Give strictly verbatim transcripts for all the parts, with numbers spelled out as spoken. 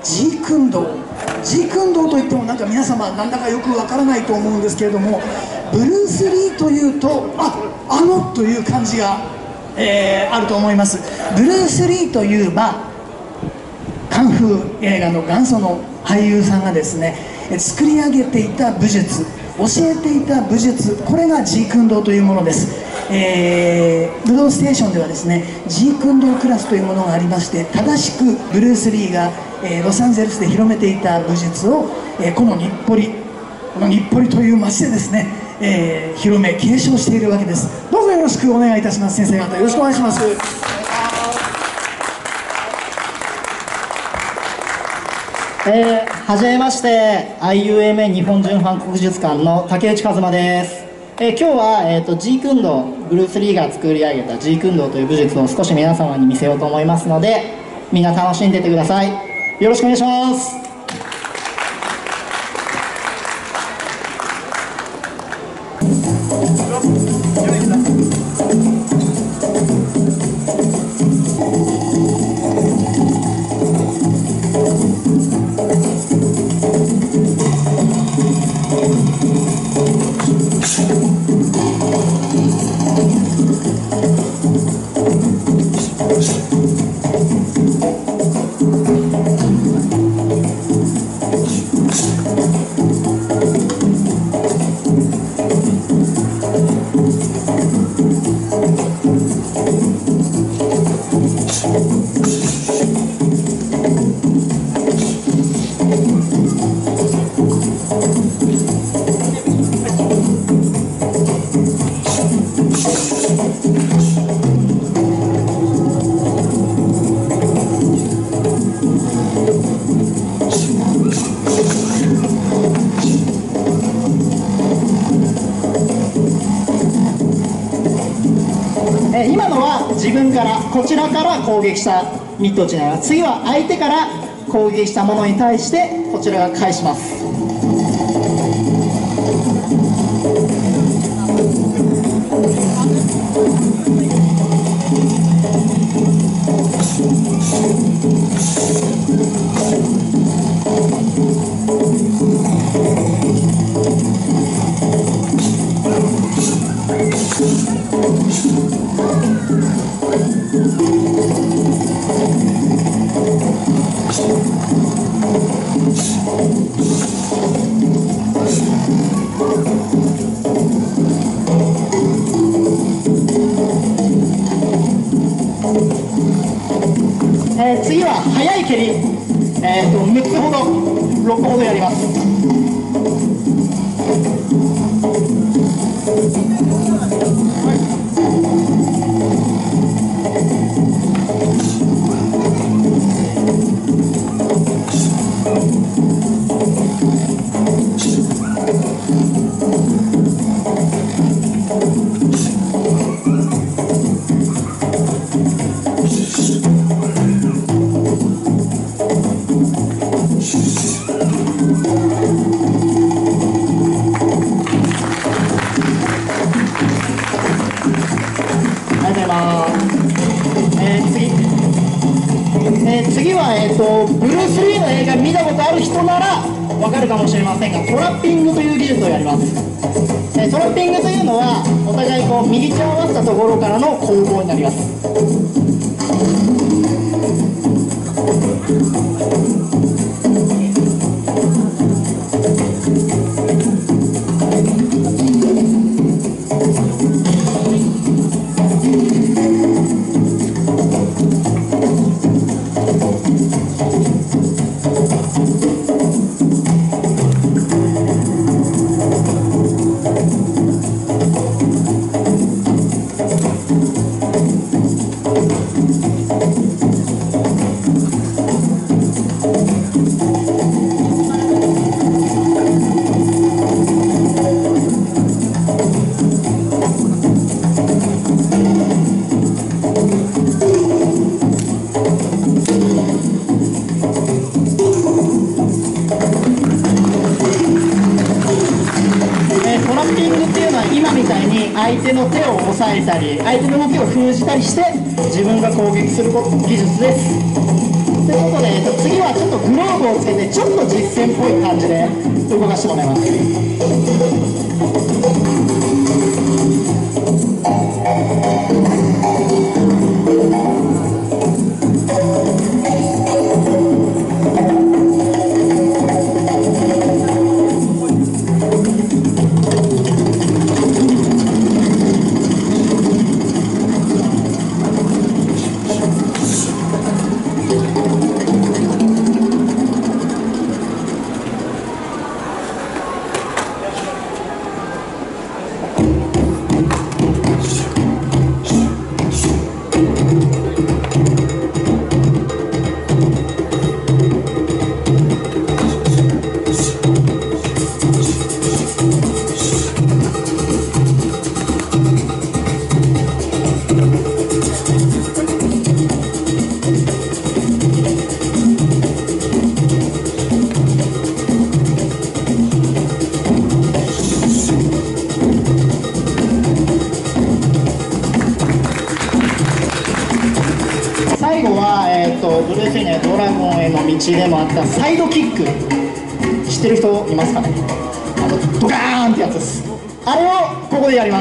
ジークンドー、ジークンドーといってもなんか皆様なんだかよくわからないと思うんですけれども、ブルース・リーというとああのという感じが、えー、あると思います。ブルース・リーといえばカンフー映画の元祖の俳優さんがですね、作り上げていた武術、教えていた武術、これがジークンドーというものです。えー、武道ステーションではですね、ジークンドークラスというものがありまして、正しくブルース・リーが、えー、ロサンゼルスで広めていた武術を、えー、この日暮里、この日暮里という町でですね、えー、広め継承しているわけです。どうぞよろしくお願いいたします。先生方よろしくお願いします。 えー、はじめまして アイユーエムエー 日本純韓国術館の竹内和馬です。えー、今日は、えーと、ジークンドー、ブルース・リーが作り上げたジークンドーという武術を少し皆様に見せようと思いますので、みんな楽しんでいってください。よろしくお願いします。今のは自分からこちらから攻撃したミット打ちになります。次は相手から攻撃したものに対してこちらが返します。えー、次は速い蹴り、えー、とむっつほどろっこほどやります。えー、次、えー、次は、えー、とブルース・リーの映画見たことある人ならわかるかもしれませんが、トラッピングという技術をやります。えー、トラッピングというのはお互いこう右手を合わせたところからの攻防になります。相手の手を押さえたり相手の動きを封じたりして自分が攻撃する技術です。ということで、次はちょっとグローブをつけてちょっと実践っぽい感じで動かしてもらいます。最後は、えー、とブルース・リーのドラゴンへの道でもあったサイドキック、知ってる人いますかね。あのドカーンってやつです。あれをここでやります。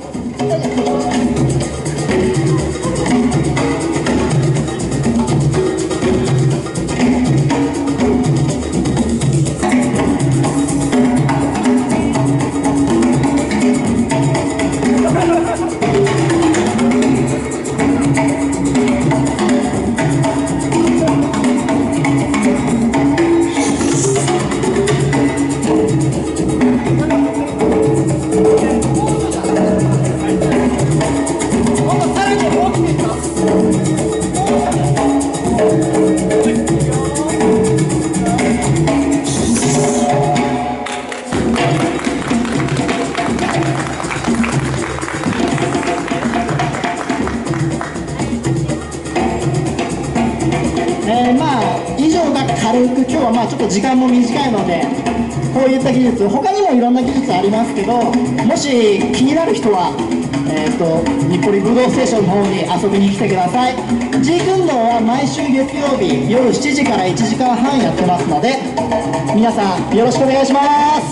えー、まあ以上が軽く、今日はまあちょっと時間も短いのでこういった技術、他にもいろんな技術ありますけど、もし気になる人は、えー、と日暮里武道ステーションの方に遊びに来てください。ジークンドーは毎週月曜日夜しちじからいちじかんはんやってますので、皆さんよろしくお願いします。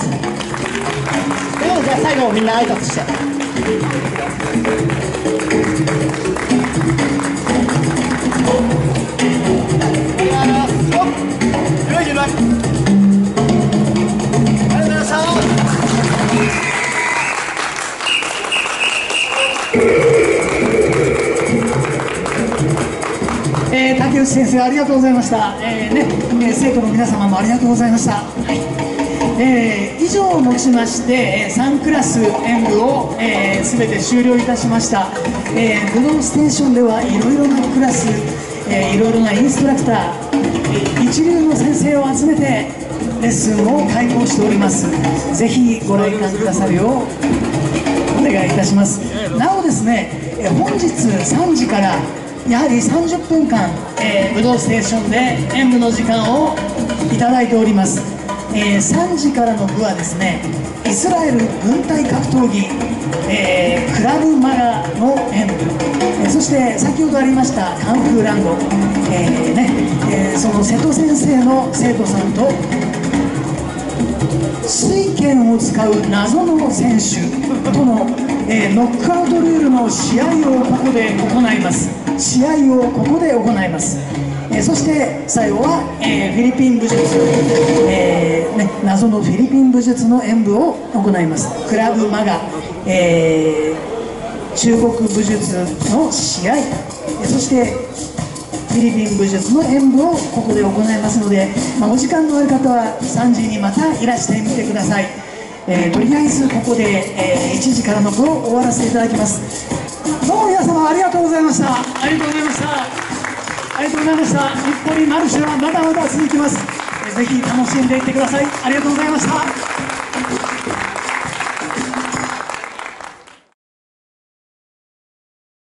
ということで、じゃあ最後みんな挨拶して。 えー、竹内先生ありがとうございました。えーねえー、生徒の皆様もありがとうございました。はい、えー、以上をもちましてさんクラス演舞を、えー、全て終了いたしました。えー、武道ステーションではいろいろなクラス、えー、いろいろなインストラクター、えー、一流の先生を集めてレッスンを開講しております。ぜひご来館くださるようお願いいたします。なおですね、えー、本日さんじからやはりさんじゅっぷんかん、えー、武道ステーションで演舞の時間をいただいております。えー、さんじからの部はですね、イスラエル軍隊格闘技、えー、クラブマガの演舞、えー、そして先ほどありましたカンフーランド、えーねえー、その瀬戸先生の生徒さんと水拳を使う謎の選手との、えー、ノックアウトルールの試合をここで行います。試合をここで行います。えー、そして最後は、えー、フィリピン武術、えーね、謎のフィリピン武術の演舞を行います。クラブマガ、えー、中国武術の試合、そしてフィリピン武術の演舞をここで行いますので、まあ、お時間のある方はさんじにまたいらしてみてください。えー、とりあえずここで、えー、いちじからの部を終わらせていただきます。どうも皆様ありがとうございました。ありがとうございました。ありがとうございました。日暮里マルシェはまだまだ続きます。ぜひ楽しんでいってください。ありがとうございました。